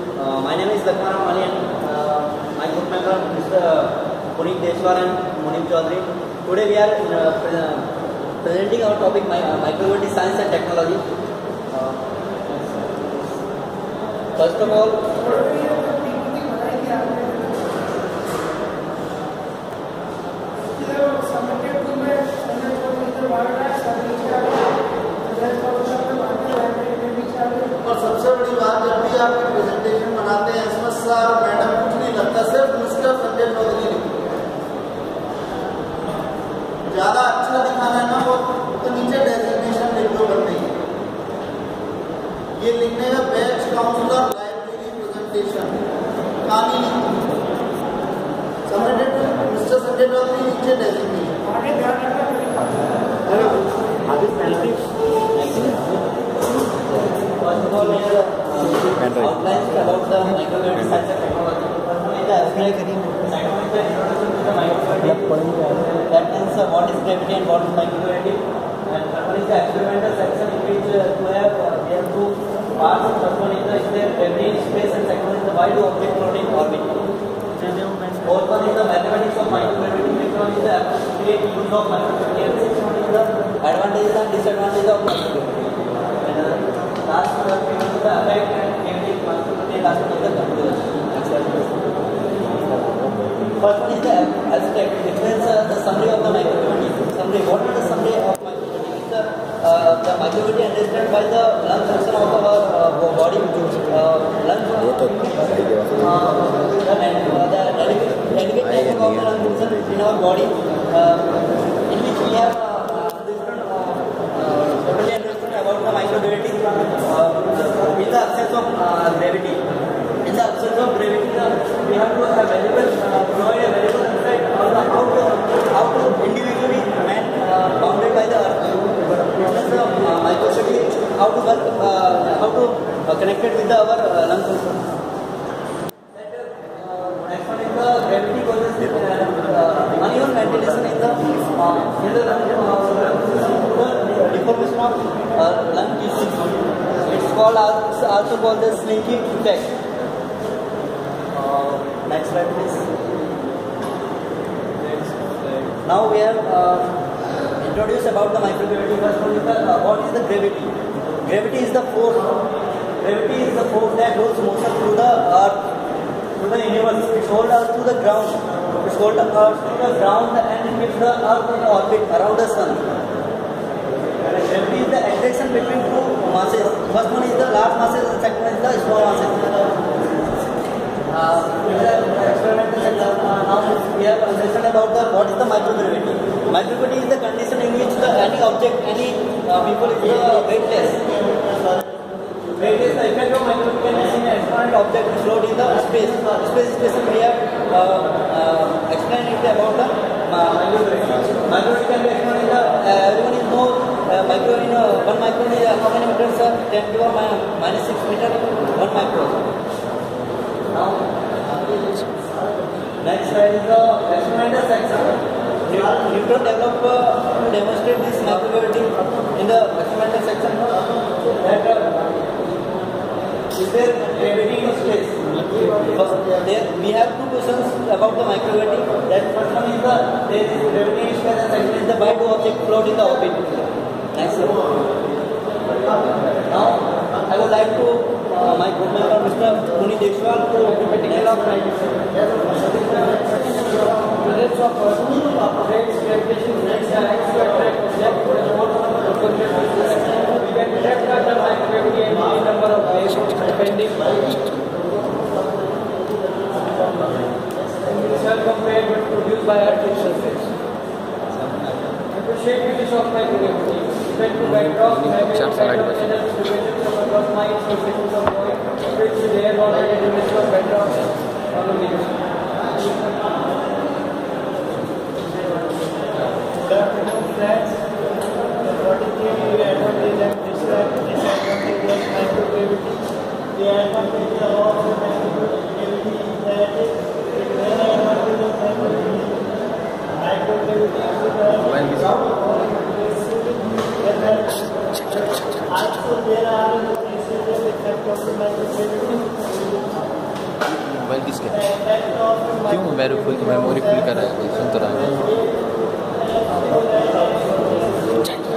My name is Lakman and my group member Mr. Puneet Deshwar and Munib Chaudhary. Today we are presenting our topic microgravity science and technology. First of all, और सबसे बड़ी बात, जब भी आप presentation बनाते हैं इसमें सर मैडम कुछ नहीं लगता, सिर्फ मिस्टर संजय चौधरी लिखो। ज्यादा अच्छा दिखाना है ना, वो तो नीचे डेजिग्नेशन लिख दो बनने की। ये लिखने का बेस्ट काउंसलर लाइब्रेरी प्रेजेंटेशन कहानी लिखो, सबमिटेड मिस्टर संजय चौधरी, नीचे डेजिग्नेशन। आगे ध्यान First of all, outlines about the microgravity science and technology. Second is the introduction to the microgravity. That means what is gravity and what is microgravity. And third one is the experimental section, in which we have two parts. First one is the gravity in space, and second one is the why do object floating orbit. Fourth one is the mathematics of microgravity. Fifth one is the appropriate use of microgravity. And sixth one is the advantages and disadvantages of microgravity. Last one is the effect and changing microgravity. Last one is the conclusion. First one is the abstract. It means the summary of the microgravity. Summary. What is the summary of microgravity? It's the microgravity understood by the lung function of our body. Lung function. The delicate type of the lung function in our body, in which we have totally understood about the microgravity in the absence of gravity. In the absence of gravity, we have to provide a variable insight on how to individually man bounded by the earth. Witness the microgravity, how to work, how to connect it with our lung function. Next one is the gravity causes uneven ventilation in the deformation of lung tissue. It's also called the slinking effect. Next slide, please. Now we have introduced about the microgravity. First one is what is the gravity? Gravity is the force. Gravity is the force that holds motion through the earth, through the universe. It holds us to the ground. It holds us to the ground and it keeps the earth in orbit around the sun. Gravity is the attraction between two masses. First one is the large masses, and second one is the small masses. Experimental section. Now we have understood about what is the microgravity. Microgravity is the condition in which any object, any people is weightless. Weight is the effect of microgravity can be seen as exponent object float in the space. Space station we have explained it about the microgravity. Microgravity can be explained in the everyone is know micro in 1 micron is how many meters? 10 to the -6 meter 1 micron. Now next slide is the experimental section. Newton developed to demonstrate this microgravity in the experimental section. That is there gravity in space? There we have two questions about the microgravity. That first one is there is gravity in space, and second is the why do object float in the orbit. Next slide. Now I would like to my group member Mr. Puneet Deshwar to tell of results of rates, gravitation, next to attract object we can detect the microgravity and any number of ways depending cell compared but produced by artificial surface. Appreciate of microgravity. Effect to bedrock, having effect of channel distribution from across mines, surfaces of void, which they have already dimension of bedrock on the leadership. That's what is the advantage and disadvantage of microgravity. The advantage of microgravity is that it is an advantage of microgravity. Microgravity is also there are traces of effect of microgravity. Mobile किसके? क्यों memory full कर रहा है? सुन तो रहा है।